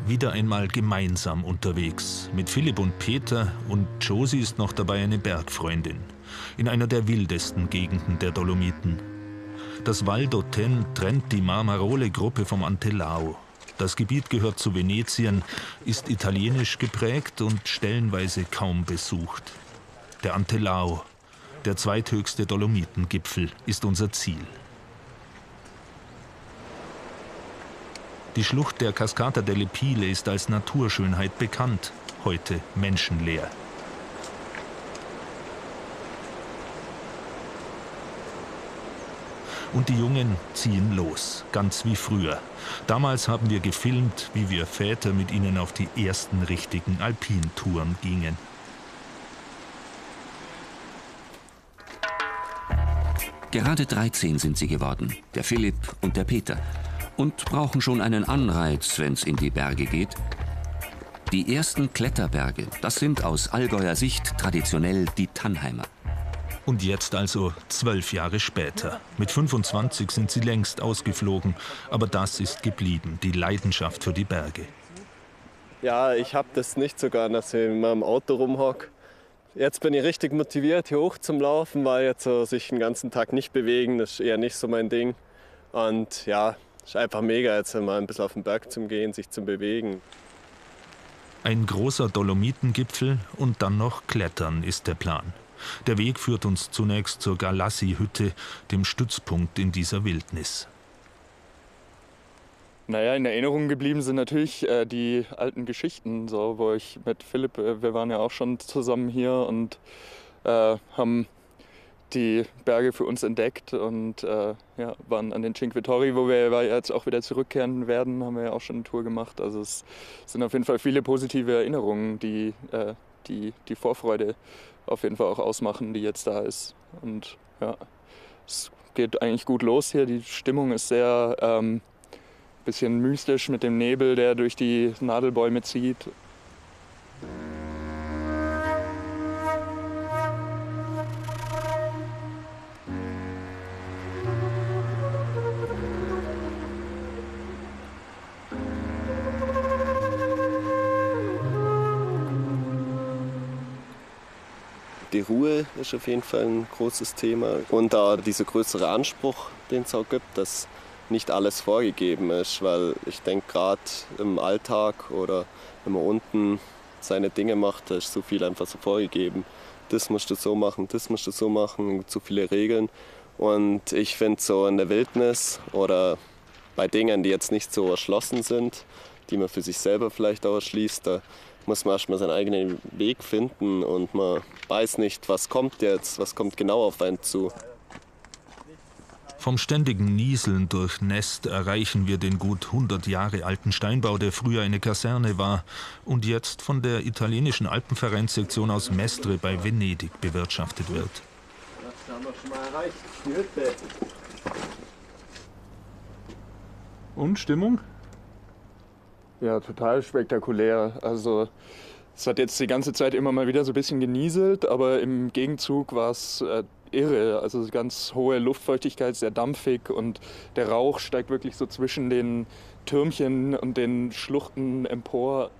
Wieder einmal gemeinsam unterwegs. Mit Philipp und Peter, und Josie ist noch dabei, eine Bergfreundin. In einer der wildesten Gegenden der Dolomiten. Das Val d'Oten trennt die Marmarole-Gruppe vom Antellao. Das Gebiet gehört zu Venetien, ist italienisch geprägt und stellenweise kaum besucht. Der Antellao, der zweithöchste Dolomitengipfel, ist unser Ziel. Die Schlucht der Cascata delle Pile ist als Naturschönheit bekannt, heute menschenleer. Und die Jungen ziehen los, ganz wie früher. Damals haben wir gefilmt, wie wir Väter mit ihnen auf die ersten richtigen Alpintouren gingen. Gerade 13 sind sie geworden, der Philipp und der Peter. Und brauchen schon einen Anreiz, wenn's in die Berge geht. Die ersten Kletterberge, das sind aus Allgäuer Sicht traditionell die Tannheimer. Und jetzt also 12 Jahre später. Mit 25 sind sie längst ausgeflogen, aber das ist geblieben, die Leidenschaft für die Berge. Ja, ich habe das nicht so gern, dass ich in meinem Auto rumhocke. Jetzt bin ich richtig motiviert, hier hoch zum Laufen, weil jetzt so sich den ganzen Tag nicht bewegen, das ist eher nicht so mein Ding. Und ja, ist einfach mega, jetzt mal ein bisschen auf den Berg zu gehen, sich zu bewegen. Ein großer Dolomitengipfel und dann noch Klettern ist der Plan. Der Weg führt uns zunächst zur Galassi-Hütte, dem Stützpunkt in dieser Wildnis. Naja, in Erinnerung geblieben sind natürlich die alten Geschichten, so, wo ich mit Philipp, wir waren ja auch schon zusammen hier und haben die Berge für uns entdeckt und ja, waren an den Cinque Torri, wo wir jetzt auch wieder zurückkehren werden, haben wir ja auch schon eine Tour gemacht. Also es sind auf jeden Fall viele positive Erinnerungen, die die Vorfreude auf jeden Fall auch ausmachen, die jetzt da ist. Und ja, es geht eigentlich gut los hier. Die Stimmung ist sehr bisschen mystisch mit dem Nebel, der durch die Nadelbäume zieht. Die Ruhe ist auf jeden Fall ein großes Thema. Und da dieser größere Anspruch, den es auch gibt, dass nicht alles vorgegeben ist. Weil ich denke, gerade im Alltag oder wenn man unten seine Dinge macht, da ist so viel einfach so vorgegeben. Das musst du so machen, das musst du so machen, zu viele Regeln. Und ich finde so in der Wildnis oder bei Dingen, die jetzt nicht so erschlossen sind, die man für sich selber vielleicht auch erschließt, da muss man erstmal seinen eigenen Weg finden und man weiß nicht, was kommt jetzt, was kommt genau auf einen zu. Vom ständigen Nieseln durch Nest erreichen wir den gut 100 Jahre alten Steinbau, der früher eine Kaserne war und jetzt von der italienischen Alpenvereinssektion aus Mestre bei Venedig bewirtschaftet wird. Das haben wir schon mal erreicht, die Hütte. Und Stimmung? Ja, total spektakulär. Also es hat jetzt die ganze Zeit immer mal wieder so ein bisschen genieselt, aber im Gegenzug war es irre. Also ganz hohe Luftfeuchtigkeit, sehr dampfig und der Rauch steigt wirklich so zwischen den Türmchen und den Schluchten empor.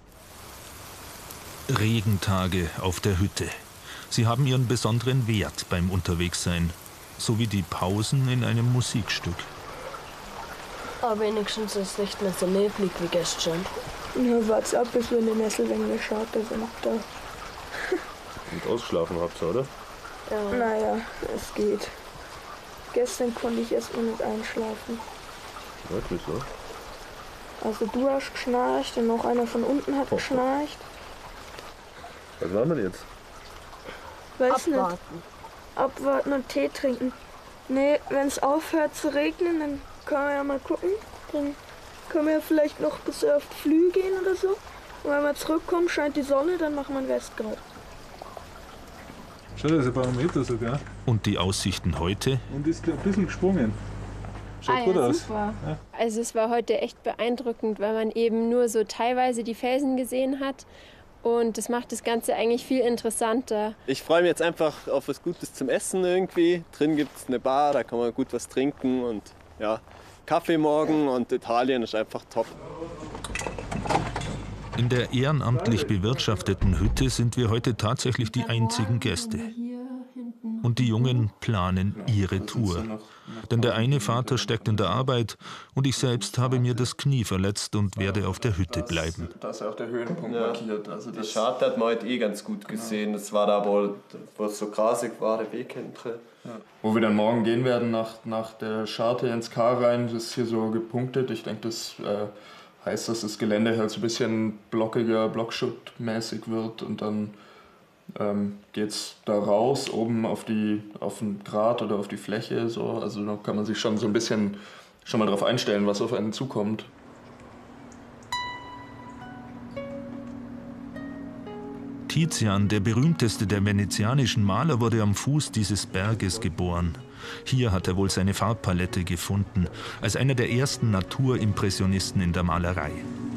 Regentage auf der Hütte. Sie haben ihren besonderen Wert beim Unterwegssein, so wie die Pausen in einem Musikstück. Aber wenigstens ist es nicht mehr so neblig wie gestern. Ja, wart's ab, bis wir in den Nesselwängen geschaut sind. Da. Und ausgeschlafen habt ihr, oder? Ja. Naja, es geht. Gestern konnte ich erst mal nicht einschlafen. Wirklich so? Also du hast geschnarcht und noch einer von unten hat geschnarcht. Was machen wir jetzt? Weiß Abwarten. nicht. Abwarten und Tee trinken. Nee, wenn es aufhört zu regnen, dann können wir ja mal gucken. Dann können wir vielleicht noch bis auf Flü gehen oder so. Und wenn wir zurückkommen, scheint die Sonne, dann machen wir einen Westgrad. Schau, da ist ein Barometer sogar. Und die Aussichten heute? Und ist ein bisschen gesprungen. Schaut gut aus. Super. Ja. Also es war heute echt beeindruckend, weil man eben nur so teilweise die Felsen gesehen hat. Und das macht das Ganze eigentlich viel interessanter. Ich freue mich jetzt einfach auf was Gutes zum Essen irgendwie. Drin gibt es eine Bar, da kann man gut was trinken und ja, Kaffee morgen und Italien ist einfach top. In der ehrenamtlich bewirtschafteten Hütte sind wir heute tatsächlich die einzigen Gäste. Und die Jungen planen ihre Tour. Denn der eine Vater steckt in der Arbeit und ich selbst habe mir das Knie verletzt und werde auf der Hütte bleiben. Da ist ja auch der Höhenpunkt markiert. Also die Scharte hat man heute ganz gut gesehen. Das war da wohl, wo es so grasig war, der Weg hinten. Ja. Wo wir dann morgen gehen werden, nach der Scharte ins Kar rein, das ist hier so gepunktet. Ich denke, das heißt, dass das Gelände halt so ein bisschen blockiger, blockschuttmäßig wird und dann geht's da raus, oben auf den Grat oder auf die Fläche. So. Also da kann man sich schon so ein bisschen schon mal drauf einstellen, was auf einen zukommt. Tizian, der berühmteste der venezianischen Maler, wurde am Fuß dieses Berges geboren. Hier hat er wohl seine Farbpalette gefunden, als einer der ersten Naturimpressionisten in der Malerei.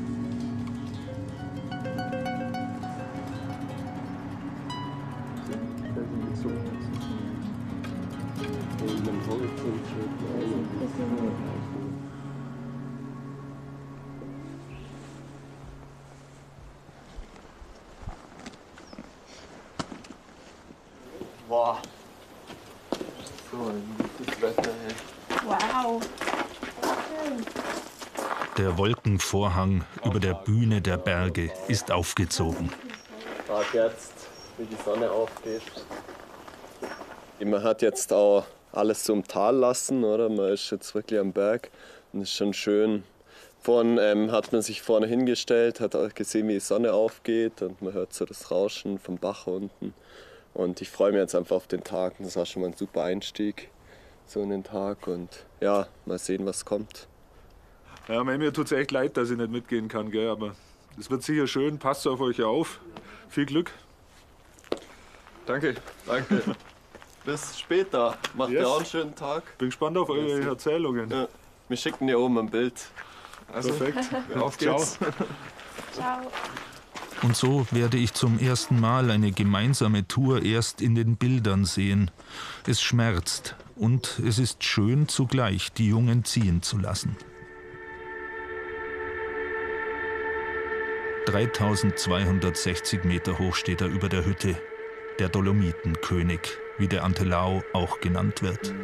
Boah. So ein gutes Wetter, ey. Wow. Der Wolkenvorhang über der Bühne der Berge ist aufgezogen. Tag jetzt, wie die Sonne aufgeht. Man hat jetzt auch alles so im Tal lassen, oder? Man ist jetzt wirklich am Berg und es ist schon schön. Vorhin hat man sich vorne hingestellt, hat auch gesehen, wie die Sonne aufgeht und man hört so das Rauschen vom Bach unten. Und ich freue mich jetzt einfach auf den Tag. Das war schon mal ein super Einstieg so in den Tag. Und ja, mal sehen, was kommt. Ja, mir tut es echt leid, dass ich nicht mitgehen kann, gell? Aber es wird sicher schön. Passt auf euch auf. Viel Glück. Danke. Danke. Bis später. Macht ihr auch einen schönen Tag. Bin gespannt auf eure Erzählungen. Ja. Wir schicken dir oben ein Bild. Also, perfekt. Auf geht's. Ciao. Und so werde ich zum ersten Mal eine gemeinsame Tour erst in den Bildern sehen. Es schmerzt und es ist schön zugleich, die Jungen ziehen zu lassen. 3260 Meter hoch steht er über der Hütte, der Dolomitenkönig, wie der Antelao auch genannt wird.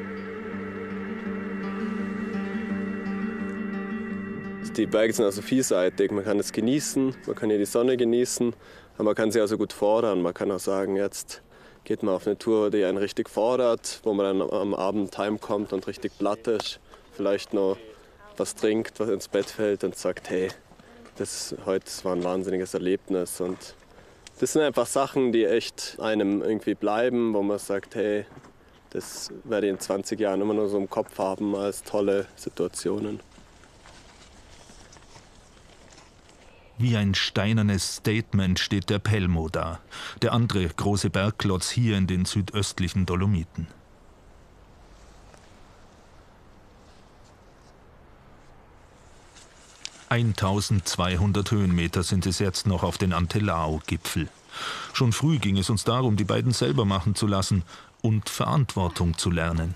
Die Berge sind also vielseitig. Man kann es genießen, man kann hier die Sonne genießen, aber man kann sie also gut fordern. Man kann auch sagen, jetzt geht man auf eine Tour, die einen richtig fordert, wo man dann am Abend heimkommt und richtig platt ist, vielleicht noch was trinkt, was ins Bett fällt und sagt, hey, das war ein wahnsinniges Erlebnis. Und das sind einfach Sachen, die echt einem irgendwie bleiben, wo man sagt, hey, das werde ich in 20 Jahren immer nur so im Kopf haben als tolle Situationen. Wie ein steinernes Statement steht der Pelmo da, der andere große Bergklotz hier in den südöstlichen Dolomiten. (1200 Höhenmeter sind es jetzt noch auf den Antelao-Gipfel. Schon früh ging es uns darum, die beiden selber machen zu lassen und Verantwortung zu lernen.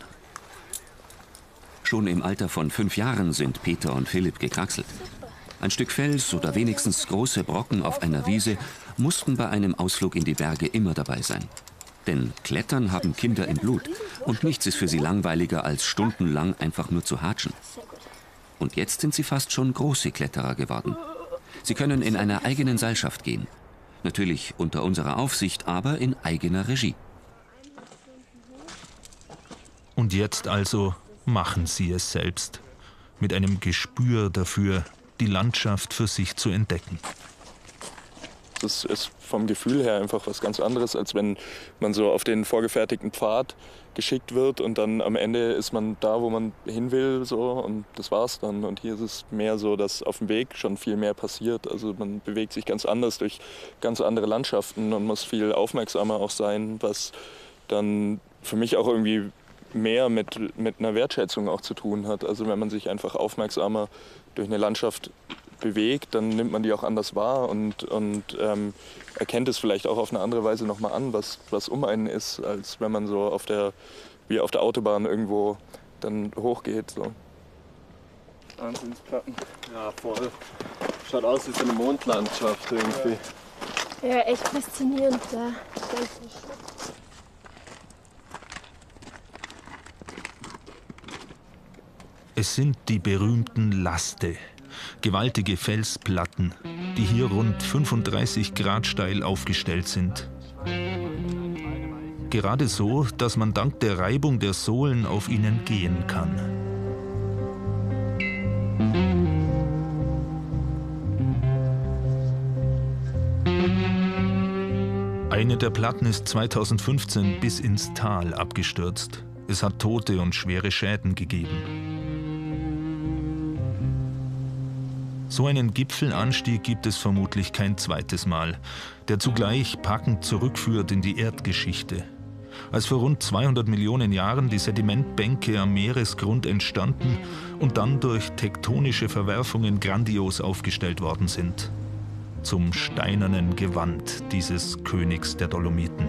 Schon im Alter von 5 Jahren sind Peter und Philipp gekraxelt. Ein Stück Fels oder wenigstens große Brocken auf einer Wiese mussten bei einem Ausflug in die Berge immer dabei sein. Denn Klettern haben Kinder im Blut und nichts ist für sie langweiliger, als stundenlang einfach nur zu hatschen. Und jetzt sind sie fast schon große Kletterer geworden. Sie können in einer eigenen Seilschaft gehen. Natürlich unter unserer Aufsicht, aber in eigener Regie. Und jetzt also machen sie es selbst, mit einem Gespür dafür, die Landschaft für sich zu entdecken. Das ist vom Gefühl her einfach was ganz anderes, als wenn man so auf den vorgefertigten Pfad geschickt wird und dann am Ende ist man da, wo man hin will, so, und das war's dann. Und hier ist es mehr so, dass auf dem Weg schon viel mehr passiert. Also man bewegt sich ganz anders durch ganz andere Landschaften und muss viel aufmerksamer auch sein, was dann für mich auch irgendwie mehr mit einer Wertschätzung auch zu tun hat. Also wenn man sich einfach aufmerksamer durch eine Landschaft bewegt, dann nimmt man die auch anders wahr und erkennt es vielleicht auch auf eine andere Weise nochmal an, was um einen ist, als wenn man so wie auf der Autobahn irgendwo dann hochgeht. So. Wahnsinnsplatten. Ja, voll. Schaut aus wie so eine Mondlandschaft irgendwie. Ja, echt faszinierend da. Es sind die berühmten Laste, gewaltige Felsplatten, die hier rund 35 Grad steil aufgestellt sind. Gerade so, dass man dank der Reibung der Sohlen auf ihnen gehen kann. Eine der Platten ist 2015 bis ins Tal abgestürzt. Es hat Tote und schwere Schäden gegeben. So einen Gipfelanstieg gibt es vermutlich kein zweites Mal, der zugleich packend zurückführt in die Erdgeschichte. Als vor rund 200 Millionen Jahren die Sedimentbänke am Meeresgrund entstanden und dann durch tektonische Verwerfungen grandios aufgestellt worden sind. Zum steinernen Gewand dieses Königs der Dolomiten.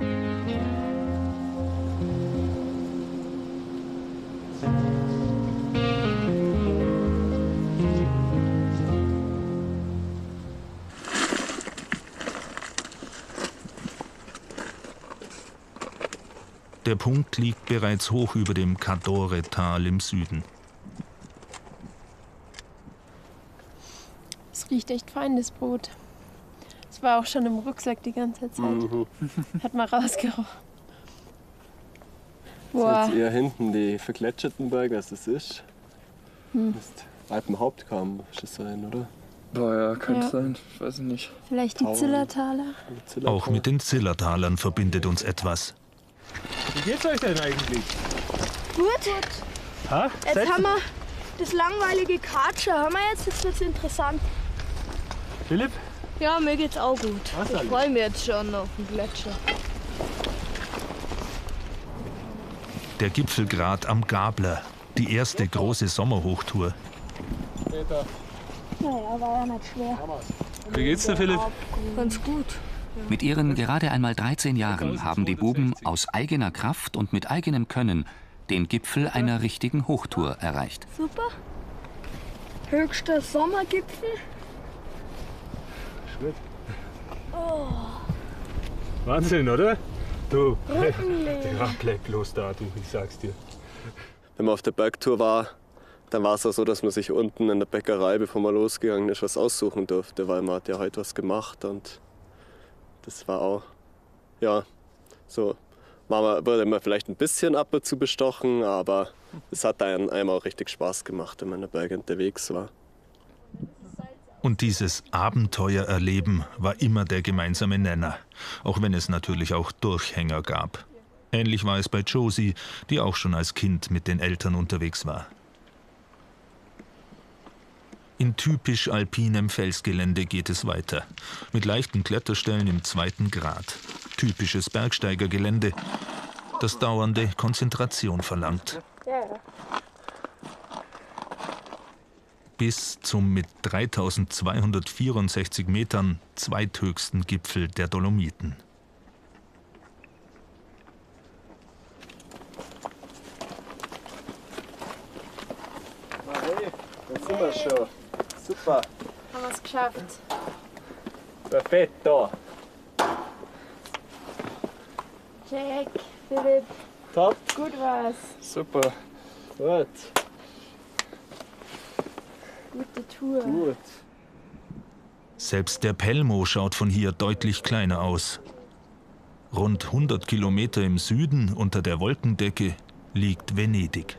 Der Punkt liegt bereits hoch über dem Cadore-Tal im Süden. Es riecht echt fein, das Brot. Es war auch schon im Rucksack die ganze Zeit. Hat mal rausgerochen. Boah. Jetzt eher hinten die vergletscherten Berge, als es ist. Ist Alpenhauptkamm, muss es sein, oder? Boah, ja, könnte sein. Ich weiß nicht. Vielleicht die Zillertaler? Auch mit den Zillertalern verbindet uns etwas. Wie geht's euch denn eigentlich? Gut. Ha? Jetzt haben wir das langweilige Katscher. Haben wir jetzt wird's interessant. Philipp? Ja, mir geht's auch gut. Ich freue mich jetzt schon auf den Gletscher. Der Gipfelgrat am Gabler, die erste große Sommerhochtour. Naja, war ja nicht schwer. Wie geht's dir, Philipp? Ganz gut. Mit ihren gerade einmal 13 Jahren haben die Buben aus eigener Kraft und mit eigenem Können den Gipfel einer richtigen Hochtour erreicht. Super. Höchster Sommergipfel. Oh. Wahnsinn, oder? Du, Rückenlehne. ja, bleib bloß da, du, ich sag's dir. Wenn man auf der Bergtour war, dann war es auch so, dass man sich unten in der Bäckerei, bevor man losgegangen ist, was aussuchen durfte, weil man hat ja heute was gemacht und das war auch, ja, so, wurde man vielleicht ein bisschen ab und zu bestochen, aber es hat einem auch richtig Spaß gemacht, wenn man in den Bergen unterwegs war. Und dieses Abenteuererleben war immer der gemeinsame Nenner, auch wenn es natürlich auch Durchhänger gab. Ähnlich war es bei Josie, die auch schon als Kind mit den Eltern unterwegs war. In typisch alpinem Felsgelände geht es weiter, mit leichten Kletterstellen im 2. Grad. Typisches Bergsteigergelände, das dauernde Konzentration verlangt. Bis zum mit 3264 Metern zweithöchsten Gipfel der Dolomiten. Hey, da sind wir schon. Super. Haben wir es geschafft. Perfetto. Jack, Philipp. Top. Gut war's. Super. Gut. Gute Tour. Gut. Selbst der Pelmo schaut von hier deutlich kleiner aus. Rund 100 Kilometer im Süden unter der Wolkendecke liegt Venedig.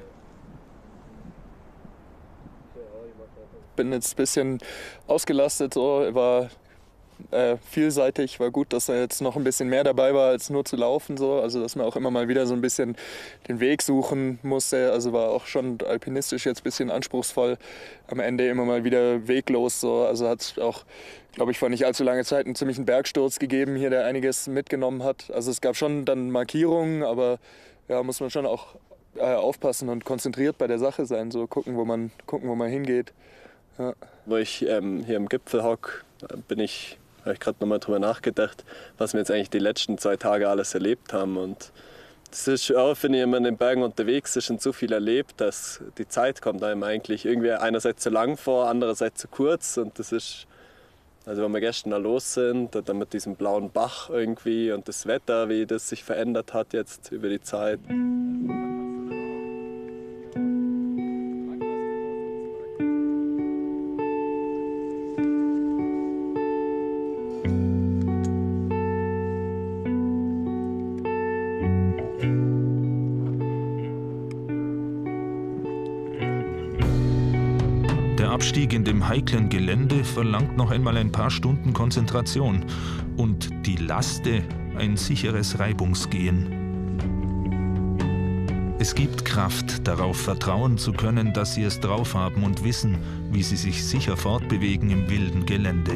Bin jetzt ein bisschen ausgelastet, so, war vielseitig, war gut, dass da jetzt noch ein bisschen mehr dabei war, als nur zu laufen, so, also dass man auch immer mal wieder so ein bisschen den Weg suchen musste, also war auch schon alpinistisch jetzt ein bisschen anspruchsvoll, am Ende immer mal wieder weglos, so, also hat es auch, glaube ich, vor nicht allzu langer Zeit einen ziemlichen Bergsturz gegeben hier, der einiges mitgenommen hat, also es gab schon dann Markierungen, aber ja, muss man schon auch aufpassen und konzentriert bei der Sache sein, so gucken, wo man hingeht. Ja. Wo ich hier im Gipfel hocke, habe ich gerade nochmal drüber nachgedacht, was wir jetzt eigentlich die letzten 2 Tage alles erlebt haben. Und Das ist auch, finde ich, wenn man in den Bergen unterwegs ist und so viel erlebt, dass die Zeit kommt einem eigentlich irgendwie einerseits zu lang vor, andererseits zu kurz. Und das ist, also wenn wir gestern da los sind, dann mit diesem blauen Bach irgendwie und das Wetter, wie das sich verändert hat jetzt über die Zeit. Der Abstieg in dem heiklen Gelände verlangt noch einmal ein paar Stunden Konzentration und die Laste ein sicheres Reibungsgehen. Es gibt Kraft, darauf vertrauen zu können, dass sie es drauf haben und wissen, wie sie sich sicher fortbewegen im wilden Gelände.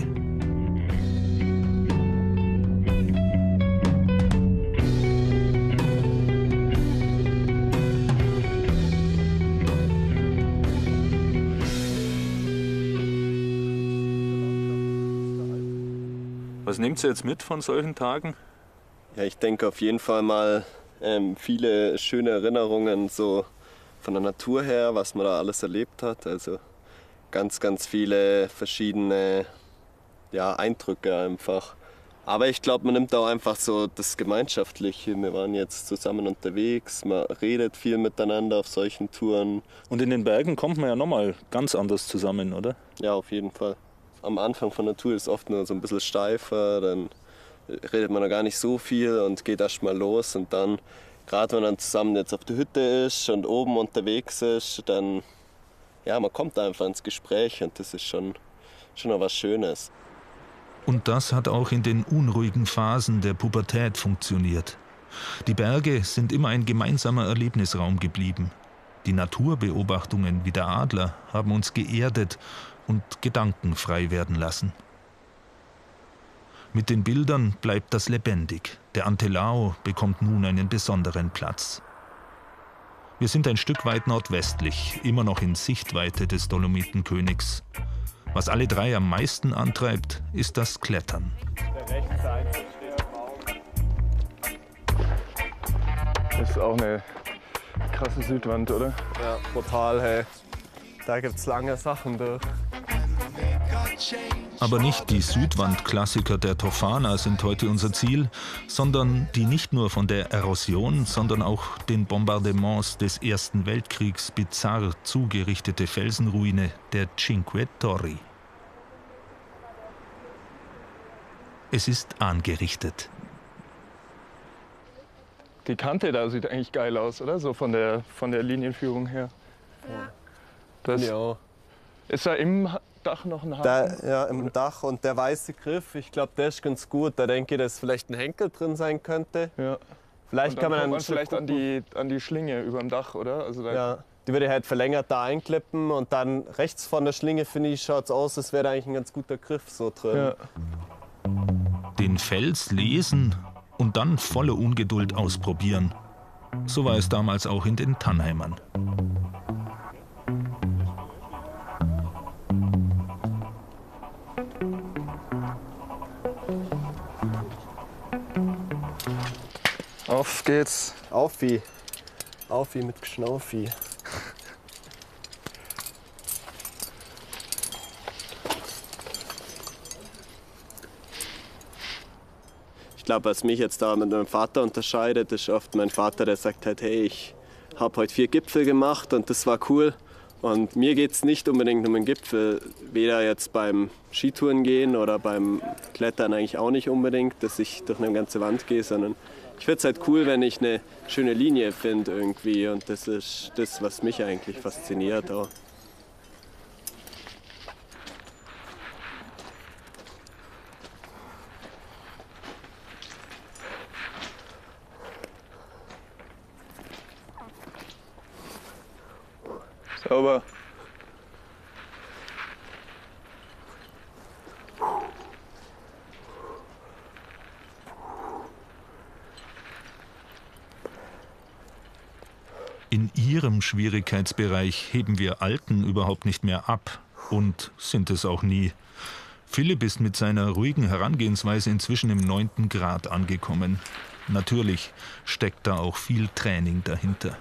Was nehmt ihr jetzt mit von solchen Tagen? Ja, ich denke auf jeden Fall mal viele schöne Erinnerungen so von der Natur her, was man da alles erlebt hat. Also ganz, ganz viele verschiedene Eindrücke einfach. Aber ich glaube, man nimmt auch einfach so das Gemeinschaftliche. Wir waren jetzt zusammen unterwegs, man redet viel miteinander auf solchen Touren. Und in den Bergen kommt man ja nochmal ganz anders zusammen, oder? Ja, auf jeden Fall. Am Anfang von der Tour ist es oft nur so ein bisschen steifer, dann redet man noch gar nicht so viel und geht erst mal los. Und dann, gerade wenn man dann zusammen jetzt auf der Hütte ist und oben unterwegs ist, dann, man kommt einfach ins Gespräch und das ist schon noch was Schönes. Und das hat auch in den unruhigen Phasen der Pubertät funktioniert. Die Berge sind immer ein gemeinsamer Erlebnisraum geblieben. Die Naturbeobachtungen wie der Adler haben uns geerdet und Gedanken frei werden lassen. Mit den Bildern bleibt das lebendig. Der Antelao bekommt nun einen besonderen Platz. Wir sind ein Stück weit nordwestlich, immer noch in Sichtweite des Dolomitenkönigs. Was alle drei am meisten antreibt, ist das Klettern. Das ist auch eine krasse Südwand, oder? Ja, total, hey. Da gibt's lange Sachen durch. Aber nicht die Südwand-Klassiker der Tofana sind heute unser Ziel, sondern die nicht nur von der Erosion, sondern auch den Bombardements des Ersten Weltkriegs bizarr zugerichtete Felsenruine der Cinque Torri. Es ist angerichtet. Die Kante da sieht eigentlich geil aus, oder? So von der Linienführung her. Ja. Das ist da im Dach noch ein Haken? Ja, im Dach und der weiße Griff, ich glaube, der ist ganz gut. Da denke ich, dass vielleicht ein Henkel drin sein könnte. Ja. Vielleicht kann man dann vielleicht an die Schlinge über dem Dach, oder? Also ja, die würde ich halt verlängert da einklippen und dann rechts von der Schlinge, finde ich, schaut es aus, als wäre da eigentlich ein ganz guter Griff so drin. Ja. Den Fels lesen und dann voller Ungeduld ausprobieren. So war es damals auch in den Tannheimern. Auf geht's. Auf wie mit Geschnaufi. Ich glaube, was mich jetzt da mit meinem Vater unterscheidet, ist oft mein Vater, der sagt halt, hey, ich habe heute 4 Gipfel gemacht und das war cool. Und mir geht es nicht unbedingt um den Gipfel, weder jetzt beim Skitouren gehen oder beim Klettern eigentlich auch nicht unbedingt, dass ich durch eine ganze Wand gehe, sondern ich finde es halt cool, wenn ich eine schöne Linie finde irgendwie und das ist das, was mich eigentlich fasziniert auch. Sauber. In ihrem Schwierigkeitsbereich heben wir Alten überhaupt nicht mehr ab und sind es auch nie. Philipp ist mit seiner ruhigen Herangehensweise inzwischen im 9. Grad angekommen. Natürlich steckt da auch viel Training dahinter.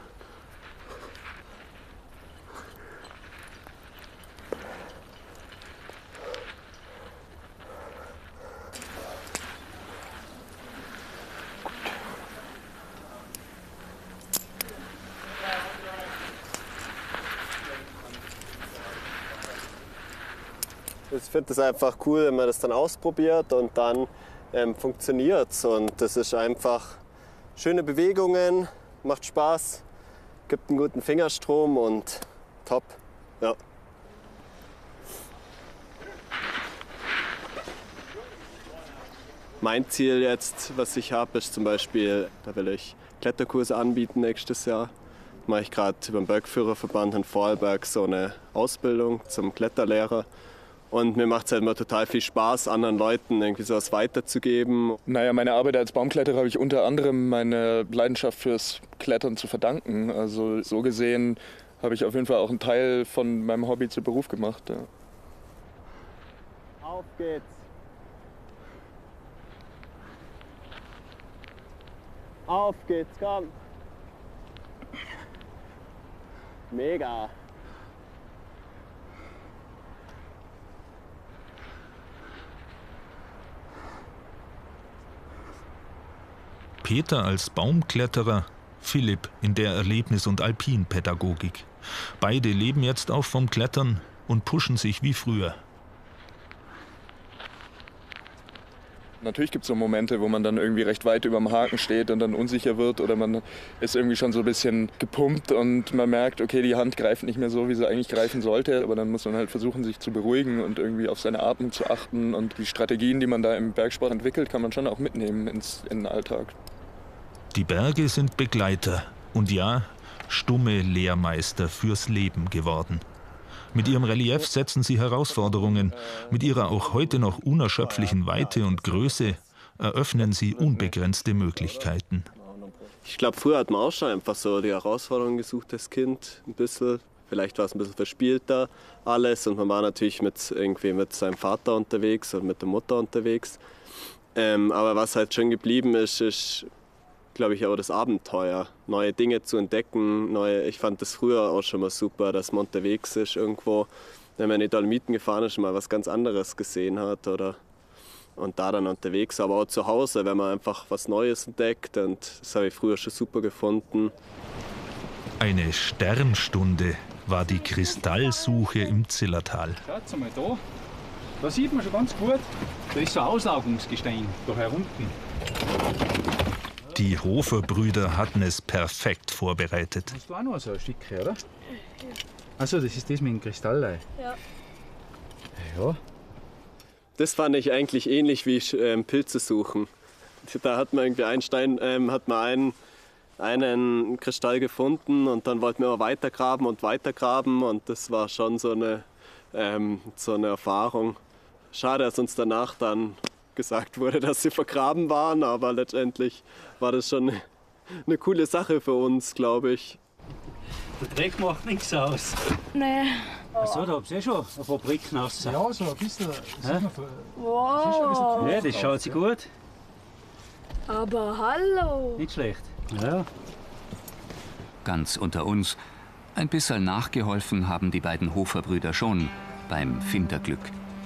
Ich finde es einfach cool, wenn man das dann ausprobiert und dann funktioniert es. Und das ist einfach schöne Bewegungen, macht Spaß, gibt einen guten Fingerstrom und top. Ja. Mein Ziel jetzt, was ich habe, ist zum Beispiel, da will ich Kletterkurse anbieten nächstes Jahr. Mache ich gerade beim Bergführerverband in Vorarlberg so eine Ausbildung zum Kletterlehrer. Und mir macht es halt immer total viel Spaß, anderen Leuten irgendwie sowas weiterzugeben. Naja, meine Arbeit als Baumkletterer habe ich unter anderem meine Leidenschaft fürs Klettern zu verdanken. Also so gesehen habe ich auf jeden Fall auch einen Teil von meinem Hobby zu Beruf gemacht. Ja. Auf geht's! Auf geht's, komm! Mega! Peter als Baumkletterer, Philipp in der Erlebnis- und Alpinpädagogik. Beide leben jetzt auch vom Klettern und pushen sich wie früher. Natürlich gibt es so Momente, wo man dann irgendwie recht weit über dem Haken steht und dann unsicher wird oder man ist irgendwie schon so ein bisschen gepumpt und man merkt, okay, die Hand greift nicht mehr so, wie sie eigentlich greifen sollte. Aber dann muss man halt versuchen, sich zu beruhigen und irgendwie auf seine Atmung zu achten. Und die Strategien, die man da im Bergsport entwickelt, kann man schon auch mitnehmen in den Alltag. Die Berge sind Begleiter und ja, stumme Lehrmeister fürs Leben geworden. Mit ihrem Relief setzen sie Herausforderungen. Mit ihrer auch heute noch unerschöpflichen Weite und Größe eröffnen sie unbegrenzte Möglichkeiten. Ich glaube, früher hat man auch schon einfach so die Herausforderungen gesucht als Kind. Ein bisschen. Vielleicht war es ein bisschen verspielter alles. Und man war natürlich mit seinem Vater unterwegs oder mit der Mutter unterwegs. Aber was halt schon geblieben ist, glaube ich, auch das Abenteuer, neue Dinge zu entdecken. Ich fand das früher auch schon mal super, dass man unterwegs ist irgendwo, wenn man in die Dolomiten gefahren ist, mal was ganz anderes gesehen hat und da dann unterwegs, aber auch zu Hause, wenn man einfach was Neues entdeckt, und das habe ich früher schon super gefunden. Eine Sternstunde war die Kristallsuche im Zillertal. Schaut mal da. Da sieht man schon ganz gut, da ist so ein Auslaugungsgestein da herunten. Die Hofer-Brüder hatten es perfekt vorbereitet. Hast du auch noch so ein Stück, oder? Achso, das ist das mit dem Kristall. Ja. Ja. Das fand ich eigentlich ähnlich wie Pilze suchen. Da hat man irgendwie einen Stein, einen Kristall gefunden und dann wollten wir immer weitergraben und das war schon so eine Erfahrung. Schade, dass uns danach dann gesagt wurde, dass sie vergraben waren, aber letztendlich war das schon eine coole Sache für uns, glaube ich. Der Dreck macht nichts aus. Nee. Achso, da habt ihr schon eine Fabrik raus. Ja, so ein bisschen. Wow. Ja, das schaut sich gut. Aber hallo. Nicht schlecht. Ja. Ganz unter uns, ein bisschen nachgeholfen haben die beiden Hofer-Brüder schon beim Finderglück.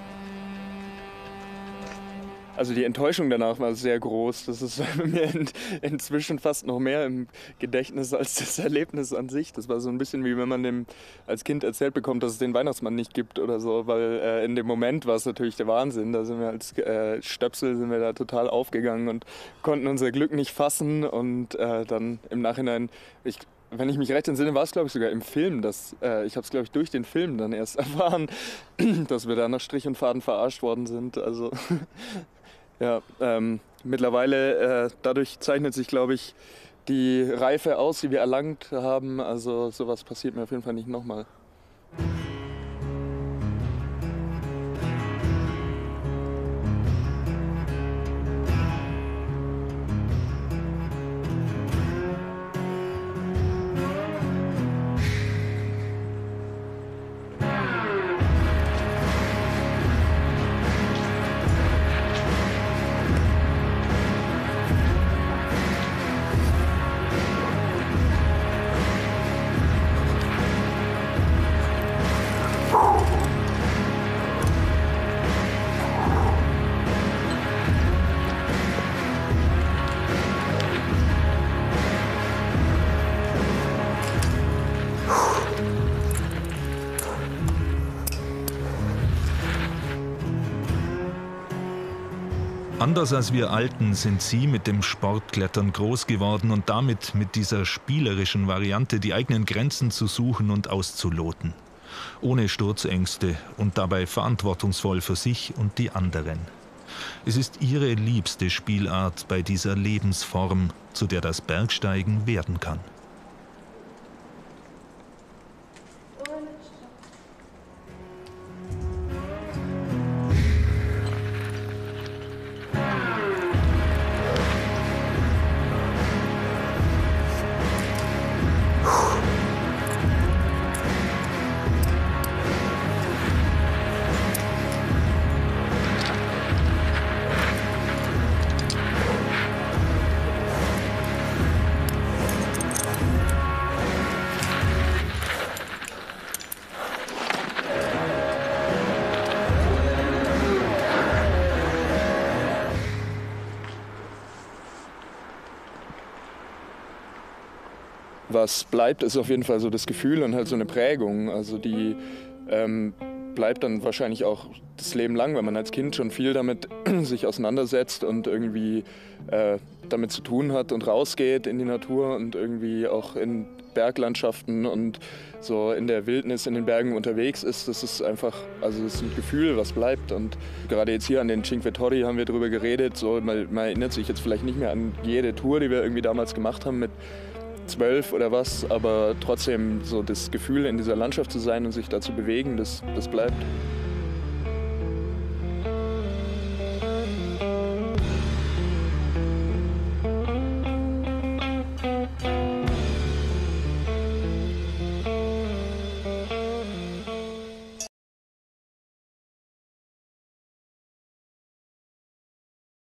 Also die Enttäuschung danach war sehr groß. Das ist mir inzwischen fast noch mehr im Gedächtnis als das Erlebnis an sich. Das war so ein bisschen wie wenn man dem als Kind erzählt bekommt, dass es den Weihnachtsmann nicht gibt oder so. Weil in dem Moment war es natürlich der Wahnsinn. Da sind wir als Stöpsel sind wir da total aufgegangen und konnten unser Glück nicht fassen. Und dann im Nachhinein, wenn ich mich recht entsinne, war es glaube ich sogar im Film. Ich habe es glaube ich durch den Film dann erst erfahren, dass wir da nach Strich und Faden verarscht worden sind. Also ja, mittlerweile dadurch zeichnet sich, glaube ich, die Reife aus, die wir erlangt haben. Also sowas passiert mir auf jeden Fall nicht nochmal. Anders als wir Alten sind sie mit dem Sportklettern groß geworden und damit mit dieser spielerischen Variante die eigenen Grenzen zu suchen und auszuloten. Ohne Sturzängste und dabei verantwortungsvoll für sich und die anderen. Es ist ihre liebste Spielart bei dieser Lebensform, zu der das Bergsteigen werden kann. Was bleibt, ist auf jeden Fall so das Gefühl und halt so eine Prägung. Also die bleibt dann wahrscheinlich auch das Leben lang, wenn man als Kind schon viel damit sich auseinandersetzt und irgendwie damit zu tun hat und rausgeht in die Natur und irgendwie auch in Berglandschaften und so in der Wildnis in den Bergen unterwegs ist. Das ist einfach, also das ist ein Gefühl, was bleibt. Und gerade jetzt hier an den Cinque Torri haben wir darüber geredet. So, man erinnert sich jetzt vielleicht nicht mehr an jede Tour, die wir irgendwie damals gemacht haben mit 12 oder was, aber trotzdem so das Gefühl, in dieser Landschaft zu sein und sich da zu bewegen, das bleibt.